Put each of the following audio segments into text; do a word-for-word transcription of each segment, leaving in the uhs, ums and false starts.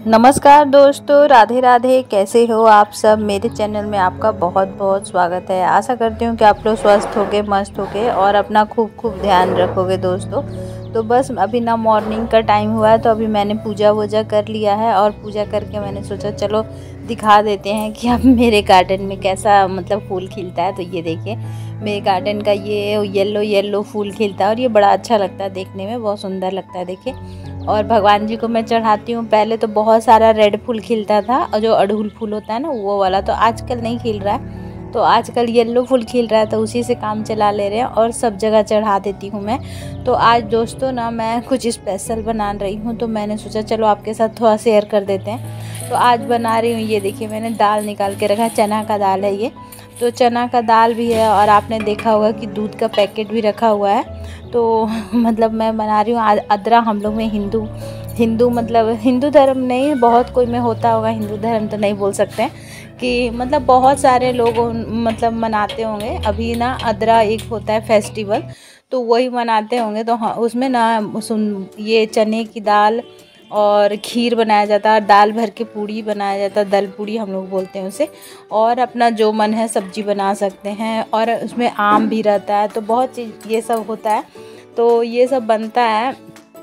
नमस्कार दोस्तों, राधे राधे। कैसे हो आप सब। मेरे चैनल में आपका बहुत बहुत स्वागत है। आशा करती हूँ कि आप लोग स्वस्थ होगे, मस्त होगे और अपना खूब खूब ध्यान रखोगे दोस्तों। तो बस अभी ना मॉर्निंग का टाइम हुआ है, तो अभी मैंने पूजा वूजा कर लिया है और पूजा करके मैंने सोचा चलो दिखा देते हैं कि अब मेरे गार्डन में कैसा मतलब फूल खिलता है। तो ये देखिए मेरे गार्डन का ये येलो येलो फूल खिलता है और ये बड़ा अच्छा लगता है देखने में, बहुत सुंदर लगता है देखिए। और भगवान जी को मैं चढ़ाती हूँ। पहले तो बहुत सारा रेड फूल खिलता था और जो अड़हुल फूल होता है ना वो वाला, तो आजकल नहीं खिल रहा है। तो आजकल येलो फूल खिल रहा है, तो उसी से काम चला ले रहे हैं और सब जगह चढ़ा देती हूँ मैं। तो आज दोस्तों ना मैं कुछ स्पेशल बना रही हूँ, तो मैंने सोचा चलो आपके साथ थोड़ा शेयर कर देते हैं। तो आज बना रही हूँ, ये देखिए मैंने दाल निकाल के रखा है, चना का दाल है ये। तो चना का दाल भी है और आपने देखा होगा कि दूध का पैकेट भी रखा हुआ है। तो मतलब मैं बना रही हूँ अदरा। हम लोग में हिंदू हिंदू मतलब हिंदू धर्म नहीं, बहुत कोई में होता होगा, हिंदू धर्म तो नहीं बोल सकते हैं कि मतलब बहुत सारे लोग मतलब मनाते होंगे। अभी ना अदरा एक होता है फेस्टिवल, तो वही मनाते होंगे। तो हाँ, उसमें ना सुन ये चने की दाल और खीर बनाया जाता है और दाल भर के पूड़ी बनाया जाता है, दल पूड़ी हम लोग बोलते हैं उसे। और अपना जो मन है सब्जी बना सकते हैं और उसमें आम भी रहता है, तो बहुत चीज़ ये सब होता है। तो ये सब बनता है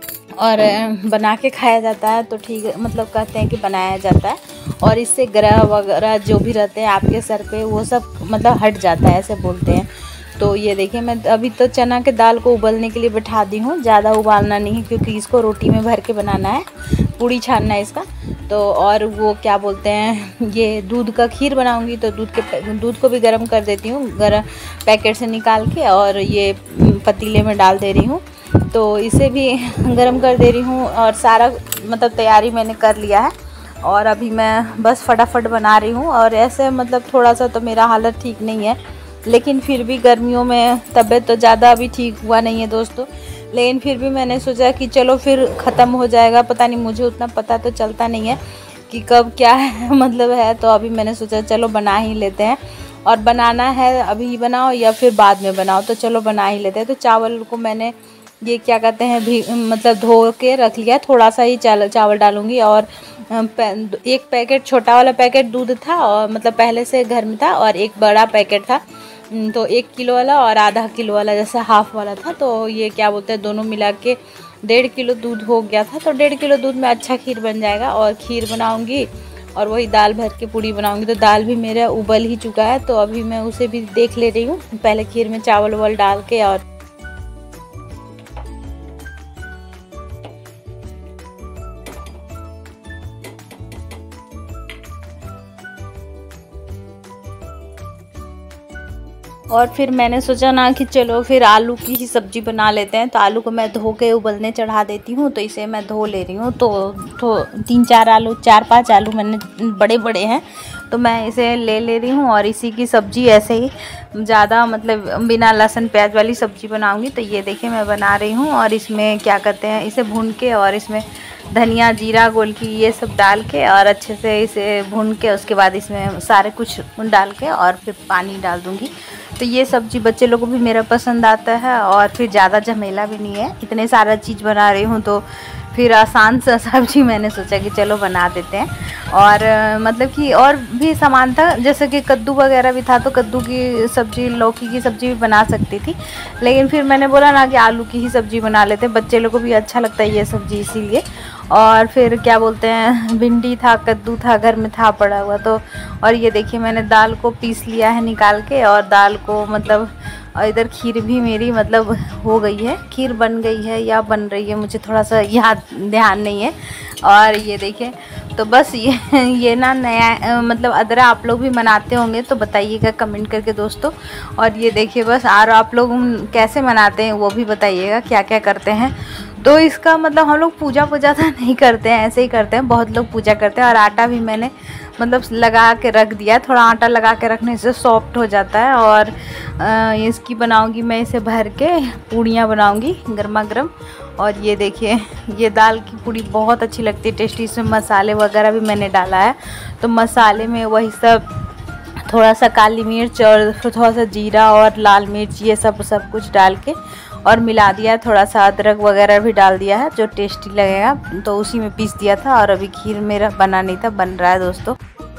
और बना के खाया जाता है। तो ठीक है, मतलब कहते हैं कि बनाया जाता है और इससे ग्रह वगैरह जो भी रहते हैं आपके सर पे वो सब मतलब हट जाता है, ऐसे बोलते हैं। तो ये देखिए मैं अभी तो चना के दाल को उबलने के लिए बिठा दी हूँ। ज़्यादा उबालना नहीं है क्योंकि इसको रोटी में भर के बनाना है, पूड़ी छानना है इसका। तो और वो क्या बोलते हैं, ये दूध का खीर बनाऊंगी, तो दूध के दूध को भी गर्म कर देती हूँ गर्म पैकेट से निकाल के, और ये पतीले में डाल दे रही हूँ। तो इसे भी गर्म कर दे रही हूँ और सारा मतलब तैयारी मैंने कर लिया है। और अभी मैं बस फटाफट बना रही हूँ। और ऐसे मतलब थोड़ा सा तो मेरा हालत ठीक नहीं है, लेकिन फिर भी गर्मियों में तबीयत तो ज़्यादा अभी ठीक हुआ नहीं है दोस्तों। लेकिन फिर भी मैंने सोचा कि चलो फिर ख़त्म हो जाएगा, पता नहीं, मुझे उतना पता तो चलता नहीं है कि कब क्या है मतलब है। तो अभी मैंने सोचा चलो बना ही लेते हैं, और बनाना है अभी बनाओ या फिर बाद में बनाओ, तो चलो बना ही लेते हैं। तो चावल को मैंने ये क्या कहते हैं भी मतलब धो के रख लिया, थोड़ा सा ही चावल चावल डालूँगी। और एक पैकेट छोटा वाला पैकेट दूध था और मतलब पहले से घर में था, और एक बड़ा पैकेट था, तो एक किलो वाला और आधा किलो वाला जैसा हाफ वाला था। तो ये क्या बोलते हैं दोनों मिला के डेढ़ किलो दूध हो गया था। तो डेढ़ किलो दूध में अच्छा खीर बन जाएगा। और खीर बनाऊंगी और वही दाल भर के पूड़ी बनाऊंगी। तो दाल भी मेरा उबल ही चुका है, तो अभी मैं उसे भी देख ले रही हूँ पहले खीर में चावल वावल डाल के। और और फिर मैंने सोचा ना कि चलो फिर आलू की ही सब्ज़ी बना लेते हैं। तो आलू को मैं धो के उबलने चढ़ा देती हूँ। तो इसे मैं धो ले रही हूँ। तो, तो तीन चार आलू चार पांच आलू मैंने बड़े बड़े हैं, तो मैं इसे ले ले रही हूँ। और इसी की सब्ज़ी ऐसे ही ज़्यादा मतलब बिना लहसुन प्याज वाली सब्ज़ी बनाऊँगी। तो ये देखिए मैं बना रही हूँ। और इसमें क्या कहते हैं, इसे भून के और इसमें धनिया जीरा गोलकी ये सब डाल के और अच्छे से इसे भून के उसके बाद इसमें सारे कुछ डाल के और फिर पानी डाल दूँगी। तो ये सब्ज़ी बच्चे लोगों को भी मेरा पसंद आता है और फिर ज़्यादा झमेला भी नहीं है। इतने सारा चीज़ बना रही हूँ तो फिर आसान सा सब्ज़ी मैंने सोचा कि चलो बना देते हैं। और मतलब कि और भी सामान था, जैसे कि कद्दू वगैरह भी था, तो कद्दू की सब्ज़ी लौकी की सब्ज़ी भी बना सकती थी। लेकिन फिर मैंने बोला ना कि आलू की ही सब्ज़ी बना लेते हैं, बच्चे लोगों को भी अच्छा लगता है ये सब्ज़ी, इसीलिए। और फिर क्या बोलते हैं, भिंडी था, कद्दू था, घर में था पड़ा हुआ। तो और ये देखिए मैंने दाल को पीस लिया है निकाल के, और दाल को मतलब और इधर खीर भी मेरी मतलब हो गई है, खीर बन गई है या बन रही है, मुझे थोड़ा सा याद ध्यान नहीं है। और ये देखिए तो बस ये ये ना नया मतलब अदरा आप लोग भी मनाते होंगे तो बताइएगा कमेंट करके दोस्तों। और ये देखिए बस, और आप लोग कैसे मनाते हैं वो भी बताइएगा, क्या क्या करते हैं। तो इसका मतलब हम लोग पूजा पूजा तो नहीं करते हैं, ऐसे ही करते हैं। बहुत लोग पूजा करते हैं। और आटा भी मैंने मतलब लगा के रख दिया, थोड़ा आटा लगा के रखने से सॉफ्ट हो जाता है। और आ, इसकी बनाऊंगी मैं, इसे भर के पूड़ियाँ बनाऊंगी गर्मा गर्म। और ये देखिए ये दाल की पूड़ी बहुत अच्छी लगती है, टेस्टी। इसमें मसाले वगैरह भी मैंने डाला है, तो मसाले में वही सब थोड़ा सा काली मिर्च और थोड़ा सा जीरा और लाल मिर्च ये सब सब कुछ डाल के और मिला दिया, थोड़ा सा अदरक वगैरह भी डाल दिया है जो टेस्टी लगेगा, तो उसी में पीस दिया था। और अभी खीर मेरा बना नहीं था, बन रहा है दोस्तों।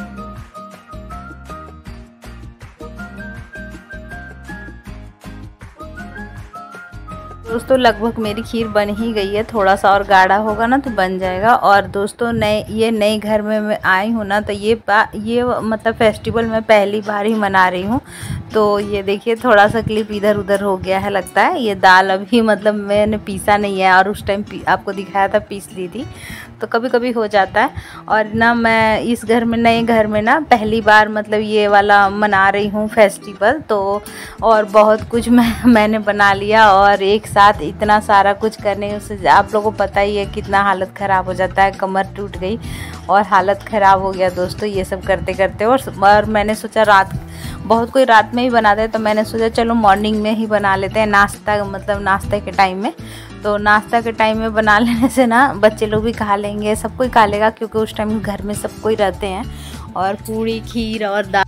दोस्तों लगभग मेरी खीर बन ही गई है, थोड़ा सा और गाढ़ा होगा ना तो बन जाएगा। और दोस्तों नए ये नए घर में मैं आई हूँ ना, तो ये ये मतलब फेस्टिवल मैं पहली बार ही मना रही हूँ। तो ये देखिए थोड़ा सा क्लिप इधर उधर हो गया है लगता है। ये दाल अभी मतलब मैंने पीसा नहीं है, और उस टाइम आपको दिखाया था पीस ली थी, तो कभी कभी हो जाता है। और ना मैं इस घर में नए घर में ना पहली बार मतलब ये वाला मना रही हूँ फेस्टिवल। तो और बहुत कुछ मैं मैंने बना लिया, और एक साथ इतना सारा कुछ करने से आप लोगों को पता ही है कितना हालत ख़राब हो जाता है। कमर टूट गई और हालत ख़राब हो गया दोस्तों ये सब करते करते। और, और मैंने सोचा रात बहुत कोई रात में ही बनाते हैं, तो मैंने सोचा चलो मॉर्निंग में ही बना लेते हैं, नाश्ता मतलब नाश्ते के टाइम में। तो नाश्ता के टाइम में बना लेने से ना बच्चे लोग भी खा लेंगे, सब कोई खा लेगा, क्योंकि उस टाइम घर में सब कोई रहते हैं। और पूड़ी खीर और दाल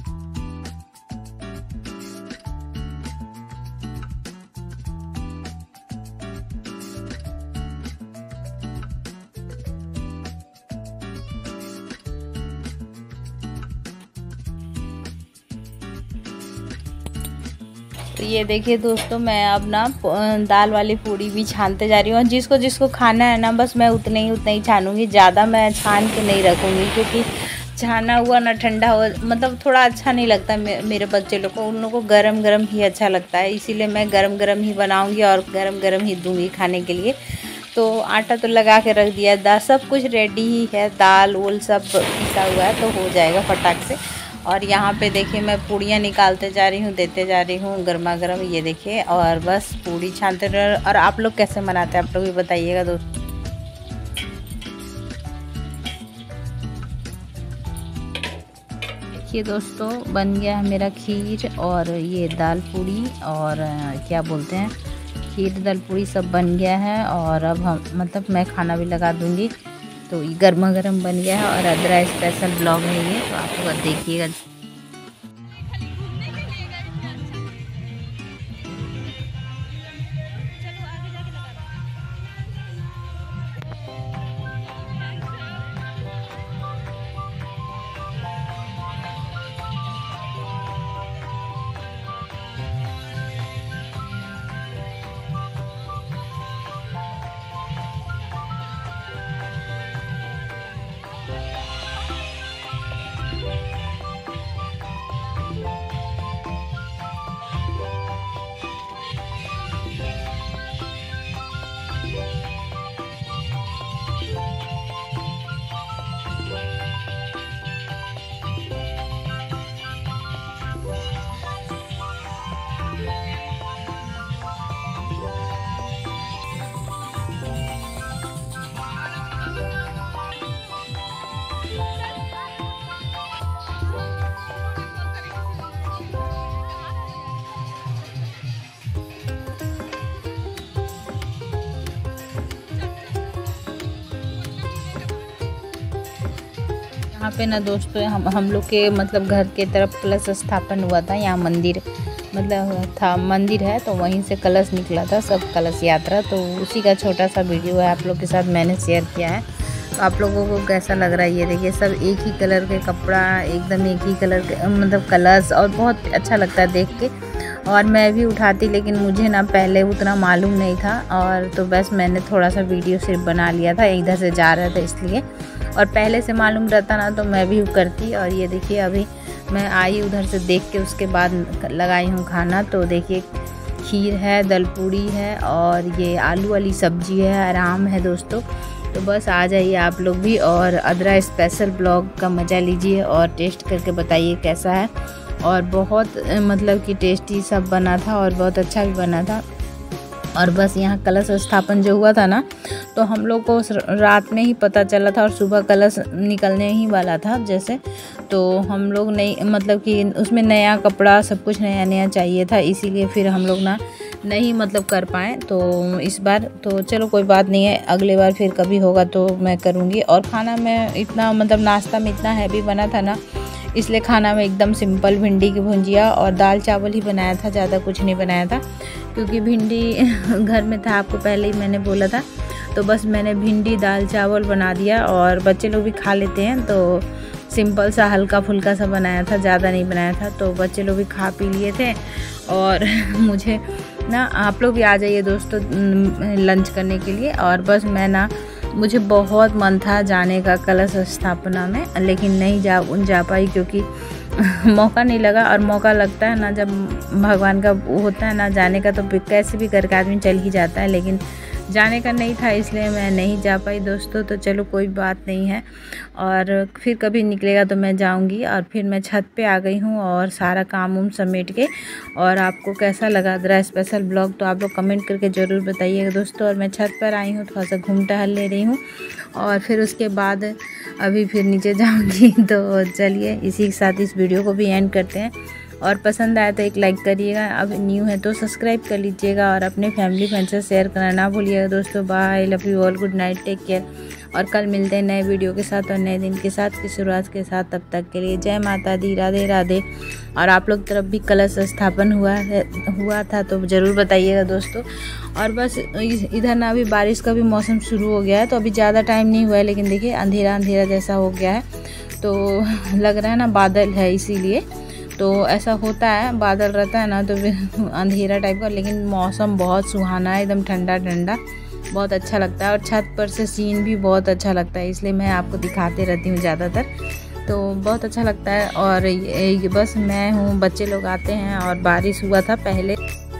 तो ये देखिए दोस्तों मैं अब ना दाल वाली पूड़ी भी छानते जा रही हूँ। और जिसको जिसको खाना है ना बस मैं उतने ही उतना ही छानूंगी, ज़्यादा मैं छान के नहीं रखूँगी, क्योंकि छाना हुआ ना ठंडा हो मतलब थोड़ा अच्छा नहीं लगता मे, मेरे बच्चे लोग को, उन लोगों को गरम गरम ही अच्छा लगता है। इसीलिए मैं गरम गरम ही बनाऊँगी और गरम गरम ही दूँगी खाने के लिए। तो आटा तो लगा के रख दिया, दाल सब कुछ रेडी ही है, दाल वोल सब पिसा हुआ है, तो हो जाएगा फटाक से। और यहाँ पे देखिए मैं पूड़ियाँ निकालते जा रही हूँ, देते जा रही हूँ गर्मा गर्म, ये देखिए। और बस पूड़ी छानते रहे। और आप लोग कैसे मनाते हैं आप लोग भी बताइएगा दोस्तों। देखिए दोस्तों बन गया है मेरा खीर और ये दाल पूड़ी और क्या बोलते हैं खीर दाल पूड़ी सब बन गया है। और अब हम मतलब मैं खाना भी लगा दूँगी। तो ये गर्मा गर्म बन गया है और अदरा स्पेशल ब्लॉग है ये, तो आप लोग देखिएगा। यहाँ पे ना दोस्तों हम हम लोग के मतलब घर के तरफ कलश स्थापन हुआ था। यहाँ मंदिर मतलब था मंदिर है, तो वहीं से कलश निकला था सब कलश यात्रा। तो उसी का छोटा सा वीडियो है आप लोग के साथ मैंने शेयर किया है। तो आप लोगों को कैसा लग रहा है ये देखिए, सब एक ही कलर के कपड़ा, एकदम एक ही कलर के मतलब कलश, और बहुत अच्छा लगता है देख के। और मैं भी उठाती, लेकिन मुझे ना पहले उतना मालूम नहीं था, और तो बस मैंने थोड़ा सा वीडियो सिर्फ बना लिया था, इधर से जा रहा था इसलिए। और पहले से मालूम रहता ना तो मैं भी करती। और ये देखिए अभी मैं आई उधर से देख के उसके बाद लगाई हूँ खाना। तो देखिए खीर है, दल पूड़ी है और ये आलू वाली सब्जी है, आराम है दोस्तों। तो बस आ जाइए आप लोग भी और अदरा स्पेशल ब्लॉग का मज़ा लीजिए और टेस्ट करके बताइए कैसा है। और बहुत मतलब कि टेस्टी सब बना था और बहुत अच्छा भी बना था। और बस यहाँ कलश स्थापन जो हुआ था ना, तो हम लोग को रात में ही पता चला था और सुबह कलश निकलने ही वाला था जैसे। तो हम लोग नहीं मतलब कि उसमें नया कपड़ा सब कुछ नया नया चाहिए था, इसीलिए फिर हम लोग ना नहीं मतलब कर पाए तो इस बार। तो चलो कोई बात नहीं है, अगले बार फिर कभी होगा तो मैं करूँगी। और खाना में इतना मतलब नाश्ता में इतना हैवी बना था ना इसलिए खाना में एकदम सिंपल भिंडी की भुंजिया और दाल चावल ही बनाया था, ज़्यादा कुछ नहीं बनाया था क्योंकि भिंडी घर में था, आपको पहले ही मैंने बोला था। तो बस मैंने भिंडी दाल चावल बना दिया और बच्चे लोग भी खा लेते हैं, तो सिंपल सा हल्का फुल्का सा बनाया था, ज़्यादा नहीं बनाया था। तो बच्चे लोग भी खा पी लिए थे और मुझे ना, आप लोग भी आ जाइए दोस्तों लंच करने के लिए। और बस मैं ना, मुझे बहुत मन था जाने का कलश स्थापना में, लेकिन नहीं जा जा पाई क्योंकि मौका नहीं लगा। और मौका लगता है ना जब भगवान का होता है ना जाने का, तो कैसे भी करके आदमी चल ही जाता है, लेकिन जाने का नहीं था इसलिए मैं नहीं जा पाई दोस्तों। तो चलो कोई बात नहीं है, और फिर कभी निकलेगा तो मैं जाऊंगी। और फिर मैं छत पे आ गई हूँ और सारा काम उम समेट के। और आपको कैसा लगा मेरा स्पेशल ब्लॉग तो आप लोग कमेंट करके ज़रूर बताइएगा दोस्तों। और मैं छत पर आई हूँ, थोड़ा सा घूम टहल ले रही हूँ और फिर उसके बाद अभी फिर नीचे जाऊँगी। तो चलिए इसी के साथ इस वीडियो को भी एंड करते हैं। और पसंद आया तो एक लाइक करिएगा, अब न्यू है तो सब्सक्राइब कर लीजिएगा और अपने फैमिली फ्रेंड से शेयर करना ना भूलिएगा दोस्तों। Bye, love you all, good night, take care. और कल मिलते हैं नए वीडियो के साथ और नए दिन के साथ की शुरुआत के साथ। तब तक के लिए जय माता दी, राधे राधे। और आप लोग तरफ भी कलश स्थापन हुआ है हुआ था तो ज़रूर बताइएगा दोस्तों। और बस इधर ना अभी बारिश का भी मौसम शुरू हो गया है, तो अभी ज़्यादा टाइम नहीं हुआ है, लेकिन देखिए अंधेरा अंधेरा जैसा हो गया है, तो लग रहा है ना बादल है, इसीलिए तो ऐसा होता है, बादल रहता है ना तो फिर अंधेरा टाइप का। लेकिन मौसम बहुत सुहाना है, एकदम ठंडा ठंडा, बहुत अच्छा लगता है। और छत पर से सीन भी बहुत अच्छा लगता है, इसलिए मैं आपको दिखाते रहती हूँ ज़्यादातर, तो बहुत अच्छा लगता है। और ये बस मैं हूँ, बच्चे लोग आते हैं और बारिश हुआ था पहले।